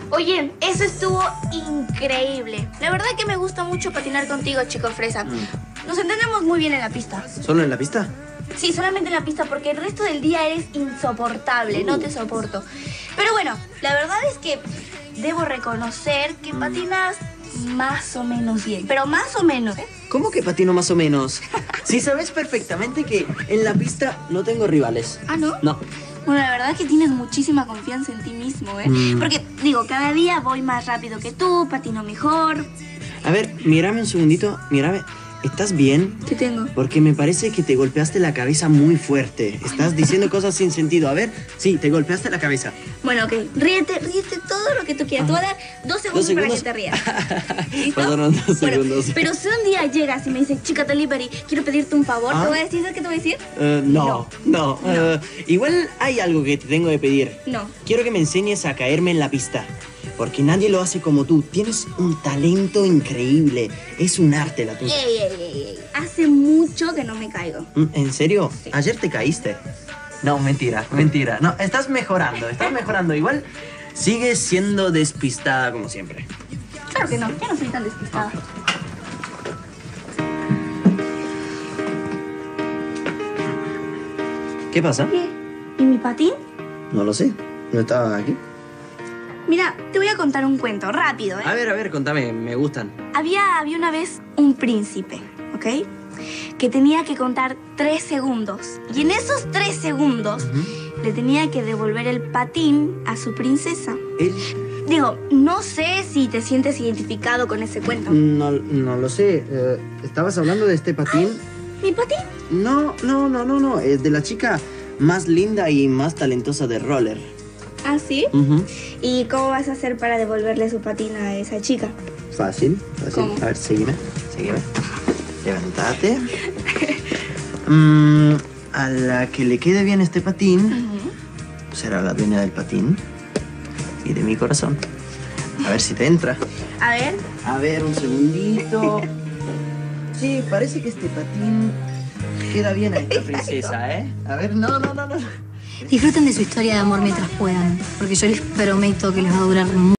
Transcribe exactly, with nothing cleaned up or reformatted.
Oye, eso estuvo increíble. La verdad que me gusta mucho patinar contigo, chico fresa. Mm. Nos entendemos muy bien en la pista. ¿Solo en la pista? Sí, solamente en la pista, porque el resto del día eres insoportable, Uh. no te soporto. Pero bueno, la verdad es que debo reconocer que patinas más o menos bien. Pero más o menos, ¿eh? ¿Cómo que patino más o menos? Sí, sabes perfectamente que en la pista no tengo rivales. ¿Ah, no? No. Bueno, la verdad es que tienes muchísima confianza en ti mismo, ¿eh? Mm. Porque, digo, cada día voy más rápido que tú, patino mejor. A ver, mírame un segundito, mírame. ¿Estás bien? ¿Qué tengo? Porque me parece que te golpeaste la cabeza muy fuerte. Estás diciendo cosas sin sentido. A ver, sí, te golpeaste la cabeza. Bueno, ok. Ríete, ríete todo lo que tú quieras. Te voy a dar dos segundos, ¿Dos segundos? para que te rías. ¿Listo? Pasaron dos Bueno, segundos. pero si un día llegas y me dices, chica delivery, quiero pedirte un favor, ¿Ah? ¿te voy a decir? ¿Sabes qué te voy a decir? Eh, no, no. No. eh, igual hay algo que te tengo que pedir. No. Quiero que me enseñes a caerme en la pista. Porque nadie lo hace como tú. Tienes un talento increíble. Es un arte la tuya. Ey, ey, ey, ey. Hace mucho que no me caigo. ¿En serio? Sí. ¿Ayer te caíste? No, mentira, mentira. No, estás mejorando, estás mejorando. Igual sigues siendo despistada como siempre. Claro que no, ya no soy tan despistada. ¿Qué pasa? ¿Qué? ¿Y mi patín? No lo sé. ¿No estaba aquí? Mira, te voy a contar un cuento, rápido, ¿eh? A ver, a ver, contame, me gustan. Había, había una vez un príncipe, ¿ok? Que tenía que contar tres segundos. Y en esos tres segundos Ujú. le tenía que devolver el patín a su princesa. Él... Digo, no sé si te sientes identificado con ese cuento. No, no lo sé. Eh, ¿Estabas hablando de este patín? ¿Mi patín? No, no, no, no, no. Es de la chica más linda y más talentosa de roller. ¿Ah, sí? Ujú. ¿Y cómo vas a hacer para devolverle su patín a esa chica? Fácil, fácil. ¿Cómo? A ver, sígueme, sígueme. Levántate. Mm, a la que le quede bien este patín, Ujú. será la dueña del patín y de mi corazón. A ver si te entra. A ver. A ver, un segundito. Sí, parece que este patín queda bien a esta princesa, ¿eh? A ver, no, no, no, no. Disfruten de su historia de amor mientras puedan, porque yo les prometo que les va a durar mucho.